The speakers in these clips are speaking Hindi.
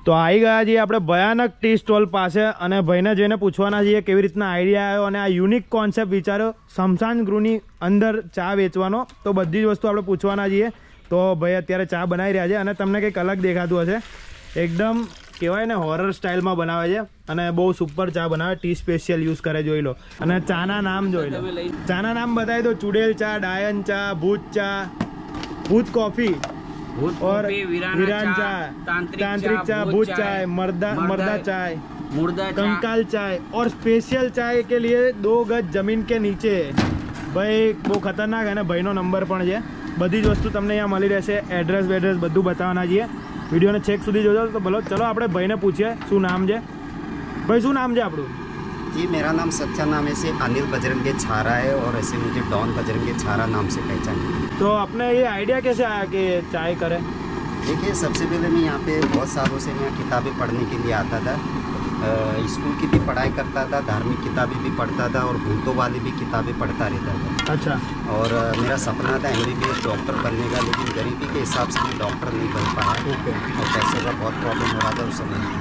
તો આવી ગયા છીએ આપણે ભયાનક ટી સ્ટોલ પાસે અને ભાઈને જઈને પૂછવાના છીએ કેવી રીતના આઈડિયા આવ્યો અને આ યુનિક કોન્સેપ્ટ વિચાર્યો સ્મશાન ગૃહની અંદર ચા વેચવાનો. તો બધી જ વસ્તુ આપણે પૂછવાના છીએ. તો ભાઈ અત્યારે ચા બનાવી રહ્યા છે અને તમને કંઈક અલગ દેખાતું હશે. એકદમ કહેવાય ને હોરર સ્ટાઇલમાં બનાવે છે અને બહુ સુપર ચા બનાવે. ટી સ્પેશિયલ યુઝ કરે, જોઈ લો. અને ચાના નામ જોઈ લો. ચાના નામ બતાવી દો: ચુડેલ ચા, ડાયન ચા, ભૂત ચા, भूत कॉफी और वीरान चाय, तांत्रिक चाय, भूत चाय, मर्दा चाय, कंकाल चाय और स्पेशल चाय के लिए 2 गज जमीन के नीचे. भाई બહુ ખતરનાક है. भाई નો નંબર પણ છે. બધી જ વસ્તુ તમને અહીંયા મળી રહેશે. એડ્રેસ બધું બતાવવાના છીએ. વિડીયોને છેક સુધી જોજો. તો બોલો ચલો આપણે ભાઈને પૂછીએ શું નામ છે. ભાઈ શું નામ છે આપણું? जी मेरा नाम सच्चा नाम ऐसे अनिल बजरंगी छारा है और ऐसे मुझे डॉन बजरंगी छारा नाम से पहचाने. तो आपने ये आइडिया कैसे आया कि चाय करें? देखिए सबसे पहले मैं यहाँ पे बहुत सालों से मैं किताबें पढ़ने के लिए आता था. स्कूल की भी पढ़ाई करता था, धार्मिक किताबें भी पढ़ता था और भूतों वाली भी किताबें पढ़ता रहता था. अच्छा. और मेरा सपना था MBBS डॉक्टर बनने का, लेकिन गरीबी के हिसाब से डॉक्टर नहीं बन पाया. और पैसे का बहुत प्रॉब्लम हो रहा था उस समय.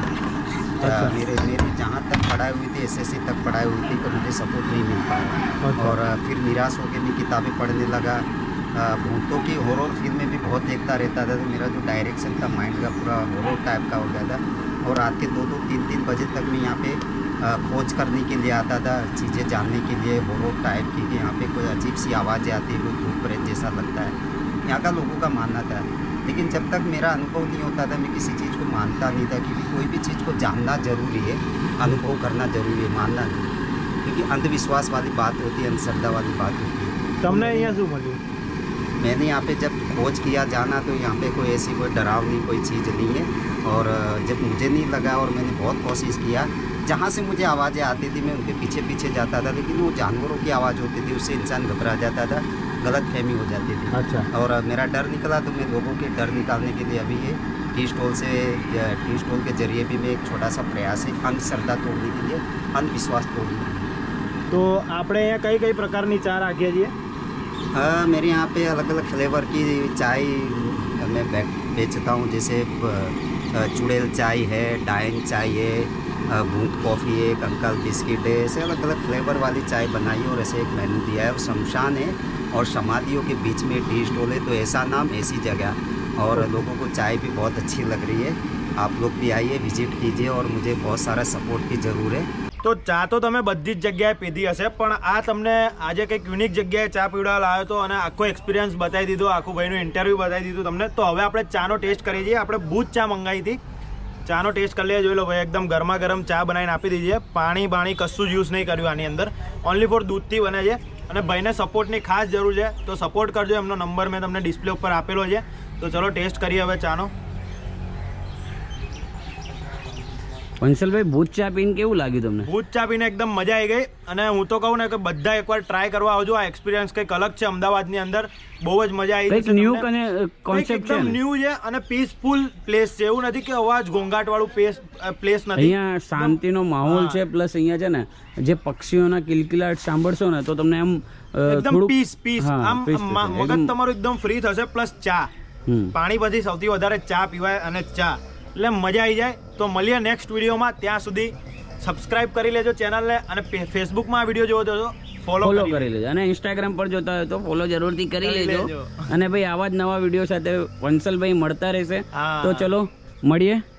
मेरी जहाँ तक पढ़ाई हुई थी SSC तक पढ़ाई हुई थी तो मुझे सपोर्ट नहीं मिल पाया. और फिर निराश होकर मैं किताबें पढ़ने लगा. भूतों की हॉरर फिल्में भी बहुत देखता रहता था. तो मेरा जो डायरेक्शन था माइंड का पूरा हॉरर टाइप का हो गया था. और रात के 2-2, 3-3 बजे तक मैं यहाँ पे खोज करने के लिए आता था, चीज़ें जानने के लिए हॉरर टाइप की कि यहाँ पे कोई अजीब सी आवाज़ें आती है, कोई भूत प्रेत जैसा लगता है. यहाँ का लोगों का मानना था. लेकिन जब तक मेरा अनुभव नहीं होता था मैं किसी चीज़ को मानता नहीं था. क्योंकि कोई भी चीज़ को जानना जरूरी है, अनुभव करना जरूरी है, मानना नहीं. क्योंकि अंधविश्वास वाली बात होती है, अंधश्रद्धा वाली बात होती है. तुमने यहाँ शू बोली? मैंने यहाँ पे जब खोज किया जाना तो यहाँ पे कोई ऐसी कोई डरावनी कोई चीज़ नहीं है. और जब मुझे नहीं लगा और मैंने बहुत कोशिश किया, जहाँ से मुझे आवाज़ें आती थी मैं उनके पीछे पीछे जाता था. लेकिन वो जानवरों की आवाज़ होती थी, उससे इंसान घबरा जाता था, गलत फहमी हो जाती थी. अच्छा. और मेरा डर निकला तो मैं लोगों के डर निकालने के लिए अभी ये टी स्टॉल के जरिए भी मैं एक छोटा सा प्रयास है अंधश्रद्धा तोड़ने के लिए, अंधविश्वास तोड़ने के लिए. तो આપણે અહીંયા કઈ પ્રકારની ચા રાખીએ છીએ? मेरे यहाँ पे अलग अलग फ्लेवर की चाय मैं बेचता हूँ. जैसे चुड़ैल चाय है, डायन चाय है, भूत कॉफ़ी है, कंकाल बिस्किट है. ऐसे अलग अलग फ्लेवर वाली चाय बनाई है और ऐसे एक मेन्यू दिया है. और शमशान है और समाधियों के बीच में टी स्टॉल है, तो ऐसा नाम ऐसी जगह. और लोगों को चाय भी बहुत अच्छी लग रही है. आप लोग भी आइए, विजिट कीजिए और मुझे बहुत सारा सपोर्ट की ज़रूर है. તો ચા તો તમે બધી જ જગ્યાએ પીધી હશે, પણ આ તમને આજે કંઈક યુનિક જગ્યાએ ચા પીવડાવવા લાવ્યો હતો અને આખો એક્સપિરિયન્સ બતાવી દીધો, આખું ભાઈનું ઇન્ટરવ્યૂ બતાવી દીધું તમને. તો હવે આપણે ચાનો ટેસ્ટ કરીએ છીએ. આપણે ભૂત ચા મંગાવી હતી. ચાનો ટેસ્ટ કરી લઈએ. જોઈ લો ભાઈ, એકદમ ગરમા ગરમ ચા બનાવીને આપી દીધી છે. પાણી કશું જ યુઝ નહીં કર્યું આની અંદર. ઓનલી ફોર દૂધથી બને છે. અને ભાઈને સપોર્ટની ખાસ જરૂર છે, તો સપોર્ટ કરજો. એમનો નંબર મેં તમને ડિસ્પ્લે ઉપર આપેલો છે. તો ચલો ટેસ્ટ કરીએ હવે ચાનો. વંશલભાઈ, ભૂત ચા પીને કેવું લાગ્યું તમને? ભૂત ચા પીને એકદમ મજા આવી ગઈ. અને હું તો કહું ને કે બધા એકવાર ટ્રાય કરવા આવજો. આ એક્સપિરિયન્સ કંઈક અલગ છે. અમદાવાદની અંદર બહુ જ મજા આવી. કંઈક ન્યૂ અને કોન્સેપ્ટ છે, એકદમ ન્યૂ છે અને પીસફુલ પ્લેસ છે. એવું નથી કે અવાજ ઘોંઘાટ વાળું પ્લેસ નથી. અહીંયા શાંતિનો માહોલ છે. પ્લસ અહીંયા છે ને જે પક્ષીઓના કિલકિલાટ સાંભળશો ને તો તમને એમ એકદમ પીસ આમ મગજ તમારું એકદમ ફ્રી થશે. પ્લસ ચા, પાણી પછી સૌથી વધારે ચા પીવાય અને ચા એટલે મજા આવી જાય. તો મળીએ નેક્સ્ટ વિડીયોમાં. ત્યાં સુધી સબસ્ક્રાઇબ કરી લેજો ચેનલને અને ફેસબુકમાં આ વિડીયો જોવો તો ફોલો કરી લેજો. અને ઇન્સ્ટાગ્રામ પર જોતા હોય તો ફોલો જરૂરથી કરી લેજો. અને ભાઈ આવા જ નવા વિડીયો સાથે વંશલભાઈ મળતા રહેશે. તો ચલો મળીએ.